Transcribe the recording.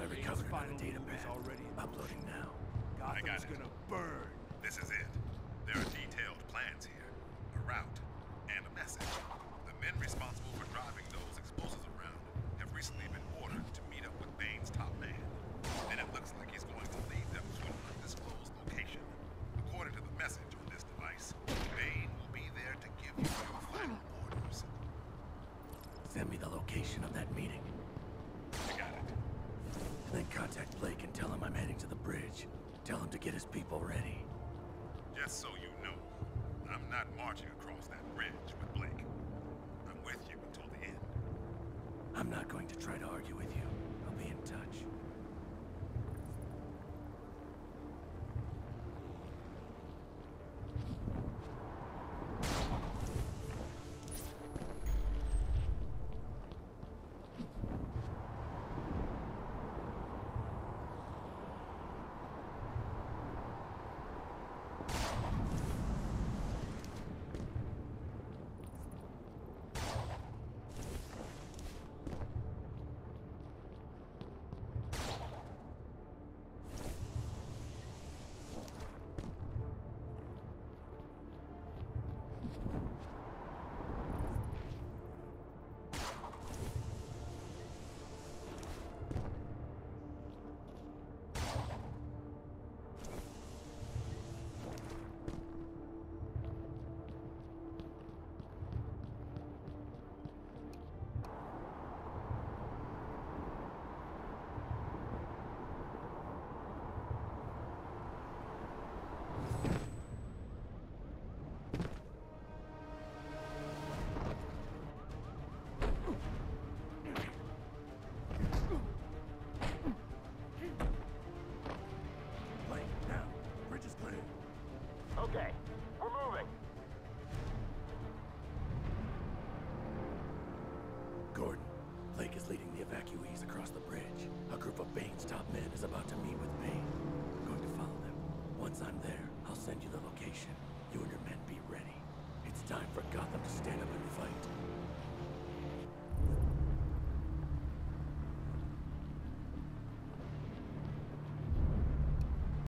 I recovered another data pad. Uploading now. I got it. Gonna burn. This is it. There are detailed plans here, a route, and a message. The men responsible for driving those explosives around have recently been ordered to meet up with Bane's top man. And it looks like he's going to lead them to an undisclosed location. According to the message on this device, Bane will be there to give you your final orders. Send me the location of that meeting. I got it. Then contact Blake and tell him I'm heading to the bridge. Tell him to get his people ready. Just so you know, I'm not marching across that bridge with Blake. I'm with you until the end. I'm not going to try to argue with you. I'll be in touch. Okay, we're moving. Gordon, Blake is leading the evacuees across the bridge. A group of Bane's top men is about to meet with Bane. I'm going to follow them. Once I'm there, I'll send you the location. You and your men be ready. It's time for Gotham to stand up and